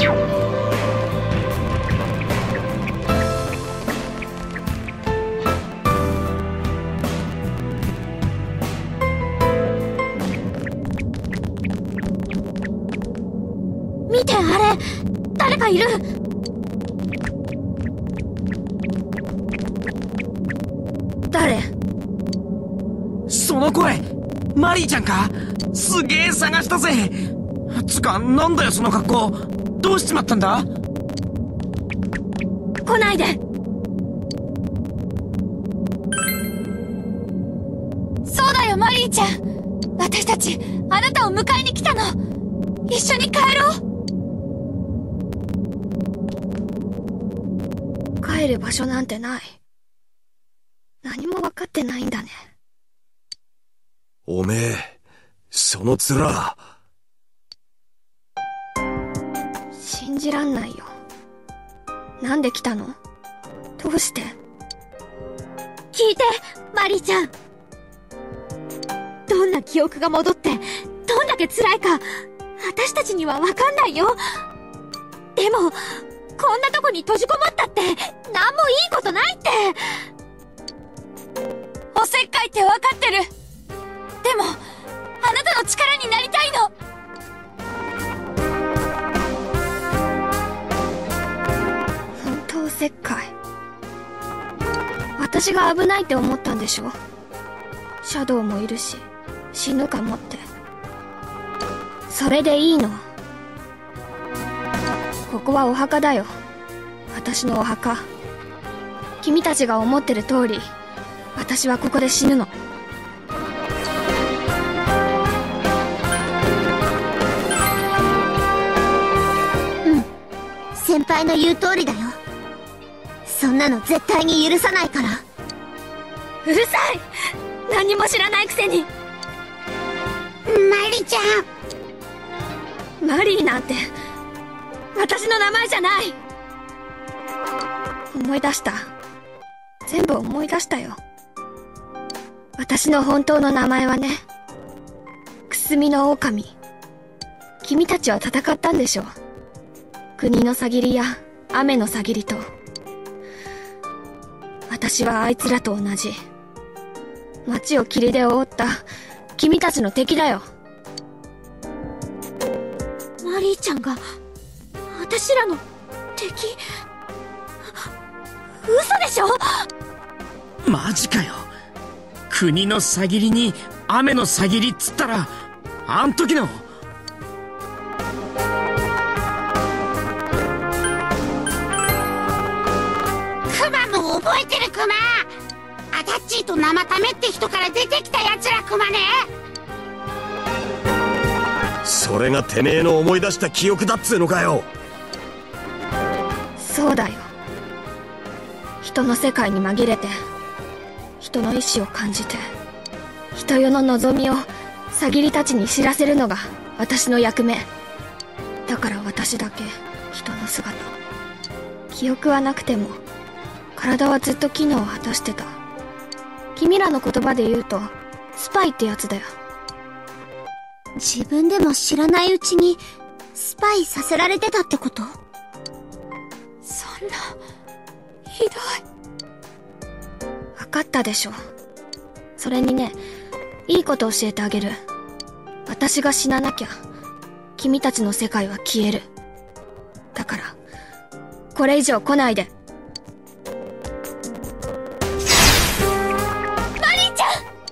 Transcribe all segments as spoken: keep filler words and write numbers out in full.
見て、あれ、誰かいる。誰？ その声、マリーちゃんか？すげえ探したぜ。つか、なんだよその格好。どうしちまったんだ？ 来ないで。そうだよ、マリーちゃん。私たち、あなたを迎えに来たの。一緒に帰ろう。帰る場所なんてない。何も分かってないんだね。 おめえ、その面。 信じらんないよ。なんで来たの？どうして？聞いて、マリーちゃん。どんな記憶が戻って、どんだけ辛いか、私たちには分かんないよ。でも、こんなとこに閉じこもったって、なんもいいことないって。おせっかいって分かってる。でも、あなたの力になりたいの。本当おせっかい。私が危ないって思ったんでしょ？シャドウもいるし、死ぬかもって。それでいいの？ここはお墓だよ。私のお墓。君たちが思ってる通り、私はここで死ぬの。 うん。先輩の言う通りだよ。そんなの絶対に許さないから。 うるさい！何も知らないくせに。 マリちゃん。マリーなんて、私の名前じゃない。思い出した。全部思い出したよ。私の本当の名前はね、くすみの狼。君たちは戦ったんでしょ。国のさぎりや雨のさぎりと。私はあいつらと同じ。街を霧で覆った君たちの敵だよ。マリーちゃんが私らの敵？嘘でしょ？ マジかよ。国のさぎりに雨のさぎりっつったら、あん時の。 クマも覚えてるクマ。アタッチーと生タメって人から出てきたやつらクマね。 それがてめえの思い出した記憶だっつうのかよ。 そうだよ。人の世界に紛れて、人の意志を感じて、人世の望みをさぎりたちに知らせるのが私の役目。だから私だけ人の姿。記憶はなくても体はずっと機能を果たしてた。君らの言葉で言うとスパイってやつだよ。 自分でも知らないうちにスパイさせられてたってこと？ そんなひどい。分かったでしょ。それにね、いいこと教えてあげる。私が死ななきゃ君たちの世界は消える。だからこれ以上来ないで。マリーち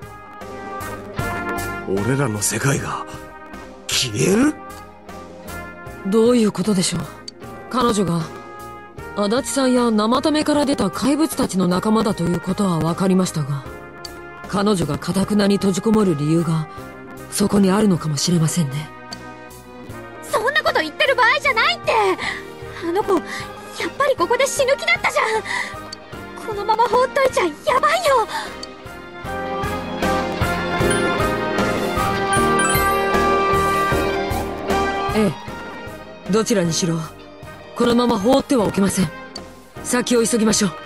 ゃん！ 俺らの世界が消える？ どういうことでしょう。彼女が足立さんや生為から出た怪物たちの仲間だということは分かりましたが、彼女が頑なに閉じこもる理由がそこにあるのかもしれませんね。 そんなこと言ってる場合じゃないって。あの子やっぱりここで死ぬ気だったじゃん。このまま放っといちゃやばいよ。 ええ、どちらにしろこのまま放ってはおけません。先を急ぎましょう。